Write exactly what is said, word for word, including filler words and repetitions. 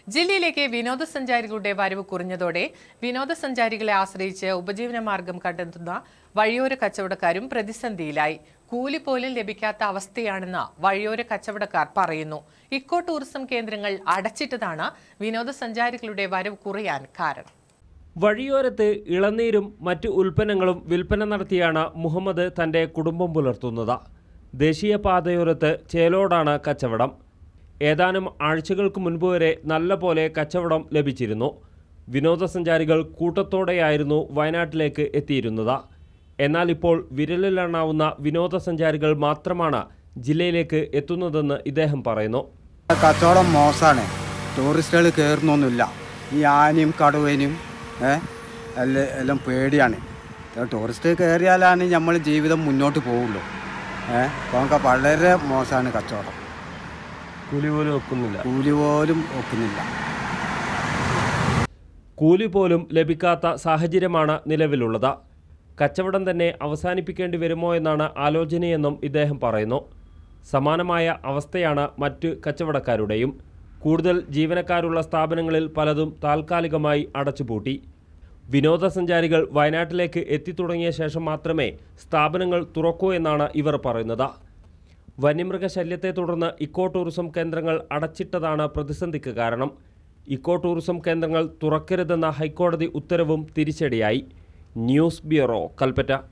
ജില്ലയിലേക്ക് വിനോദസഞ്ചാരികളുടെ വരവ് കുറഞ്ഞതോടെ വിനോദസഞ്ചാരികളെ ആശ്രയിച്ച് ഉപജീവനമാർഗം കണ്ടെത്തുന്ന വഴിയോര കച്ചവടക്കാരും പ്രതിസന്ധിയിലായി. കൂലി പോലും ലഭിക്കാത്ത അവസ്ഥയാണെന്ന് വഴിയോര കച്ചവടക്കാർ പറയുന്നു. ഇക്കോ ടൂറിസം കേന്ദ്രങ്ങൾ അടച്ചിട്ടതാണ് വിനോദസഞ്ചാരികളുടെ വരവ് കുറയാൻ കാരണം. വഴിയോരത്ത് ഇളനീരും മറ്റു ഉൽപ്പന്നങ്ങളും വിൽപ്പന നടത്തിയാണ് മുഹമ്മദ് തൻ്റെ കുടുംബം പുലർത്തുന്നത്. ദേശീയപാതയോരത്ത് ചേലോടാണ് കച്ചവടം. ഏതാനും ആഴ്ചകൾക്ക് മുൻപ് വരെ നല്ല പോലെ കച്ചവടം ലഭിച്ചിരുന്നു. വിനോദസഞ്ചാരികൾ കൂട്ടത്തോടെയായിരുന്നു വയനാട്ടിലേക്ക് എത്തിയിരുന്നത്. എന്നാൽ ഇപ്പോൾ വിരലിലെണ്ണാവുന്ന വിനോദസഞ്ചാരികൾ മാത്രമാണ് ജില്ലയിലേക്ക് എത്തുന്നതെന്ന് ഇദ്ദേഹം പറയുന്നു. കച്ചവടം മോശമാണ്. ടൂറിസ്റ്റുകൾ കയറുന്നൊന്നുമില്ല. ഈ ആനയും കടുവനും എല്ലാം എല്ലാം പേടിയാണ്. ടൂറിസ്റ്റ് കയറിയാലാണ് നമ്മൾ ജീവിതം മുന്നോട്ട് പോവുള്ളൂ. ഏഹ് അപ്പോൾ വളരെ മോശമാണ് കച്ചവടം. കൂലി പോലും ഒക്കുന്നില്ല കൂലി പോലും ഒക്കുന്നില്ല കൂലി പോലും ലഭിക്കാത്ത സാഹചര്യമാണ് നിലവിലുള്ളത്. കച്ചവടം തന്നെ അവസാനിപ്പിക്കേണ്ടി വരുമോ എന്നാണ് ആലോചനയെന്നും ഇദ്ദേഹം പറയുന്നു. സമാനമായ അവസ്ഥയാണ് മറ്റ് കച്ചവടക്കാരുടെയും. കൂടുതൽ ജീവനക്കാരുള്ള സ്ഥാപനങ്ങളിൽ പലതും താൽക്കാലികമായി അടച്ചുപൂട്ടി. വിനോദസഞ്ചാരികൾ വയനാട്ടിലേക്ക് എത്തിത്തുടങ്ങിയ ശേഷം മാത്രമേ സ്ഥാപനങ്ങൾ തുറക്കൂ എന്നാണ് ഇവർ പറയുന്നത്. വന്യമൃഗശല്യത്തെ തുടർന്ന് ഇക്കോ ടൂറിസം കേന്ദ്രങ്ങൾ അടച്ചിട്ടതാണ് പ്രതിസന്ധിക്ക് കാരണം. ഇക്കോ ടൂറിസം കേന്ദ്രങ്ങൾ തുറക്കരുതെന്ന ഹൈക്കോടതി ഉത്തരവും തിരിച്ചടിയായി. News bureau, Kalpetta.